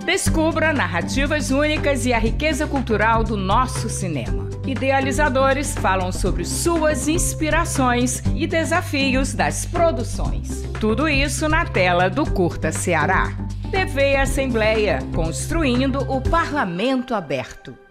Descubra narrativas únicas e a riqueza cultural do nosso cinema. Idealizadores falam sobre suas inspirações e desafios das produções. Tudo isso na tela do Curta Ceará. TV Assembleia, construindo o Parlamento aberto.